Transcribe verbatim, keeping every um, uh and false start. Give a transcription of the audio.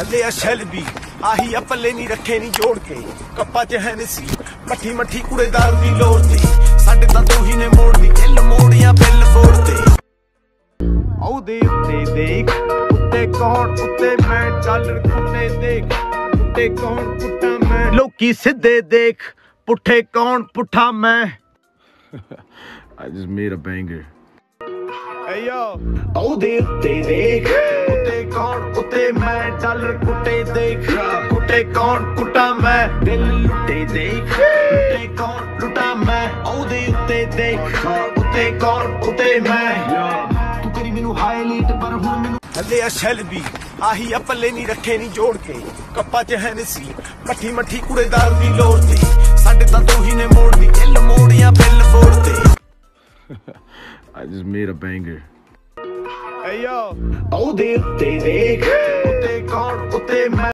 ਥੱਲੇ ਆ ਸ਼ੈਲਬੀ ਆਹੀ ਆ ਪੱਲੇ ਨਹੀਂ ਰੱਖੇ ਨਹੀਂ ਜੋੜ ਕੇ ਕੱਪਾ ਚ ਹੈ ਨਸੀ ਮੱਠੀ ਮੱਠੀ ਕੁੜੇਦਾਰ ਦੀ ਲੋੜ ਤੇ ਸਾਡੇ ਤਾਂ ਦੋਹੀ ਨੇ ਮੋੜਦੀ ਦਿਲ ਮੋੜੀਆਂ ਬਿੱਲ ਬੋੜ ਤੇ ਉਹਦੇ ਉੱਤੇ ਦੇਖ ਉੱਤੇ ਕੌਣ ਉੱਤੇ ਮੈਂ ਡਾਲਰ ਕੁੱਟੇ ਦੇਖ ਉੱਤੇ ਕੌਣ ਪੁੱਟਾ ਮੈਂ ਲੋਕੀ ਸਿੱਧੇ ਦੇਖ ਪੁੱਠੇ ਕੌਣ ਪੁੱਠਾ ਮੈਂ I just made a banger. Hey yo, ਉਹਦੇ ਉੱਤੇ ਦੇਖ ਉੱਤੇ ਕੌਣ ਉੱਤੇ ਮੈਂ ਡਾਲਰ ਕੁੱਟੇ ਦੇਖ ਕੁੱਟੇ ਕੌਣ ਕੁੱਟਾ ਮੈਂ ਦਿਲ ਲੁੱਟੇ ਦੇਖ ਲੁੱਟੇ ਕੌਣ ਲੁੱਟਾ ਮੈਂ ਉਹਦੇ ਉੱਤੇ ਦੇਖ ਉੱਤੇ ਕੌਣ ਉੱਤੇ ਮੈਂ ਤੂੰ ਕਰੀ ਮੈਨੂੰ ਹਾਈਲਾਈਟ ਪਰ ਹੁਣ ਮੈਨੂੰ ਥੱਲੇ ਆ ਸ਼ੈਲਬੀ ਆਹੀ ਆ ਪੱਲੇ ਨਹੀਂ ਰੱਖੇ ਨਹੀਂ ਜੋੜ ਕੇ ਕੱਪਾ ਚ ਹੈ ਨਸੀ ਮੱਠੀ ਮੱਠੀ ਕੁੜੇਦਾਰ ਦੀ ਲੋੜ ਤੇ ਸਾਡੇ ਤਾਂ ਦੋਹੀ ਨੇ ਮੋੜਦੀ ਦਿਲ ਮੋੜੀਆਂ ਬਿੱਲ ਬੋੜ ਤੇ I just made a banger. Hey yo, ਉਹਦੇ ਉੱਤੇ ਦੇਖ ਉੱਤੇ ਕੌਣ ਉੱਤੇ ਮੈਂ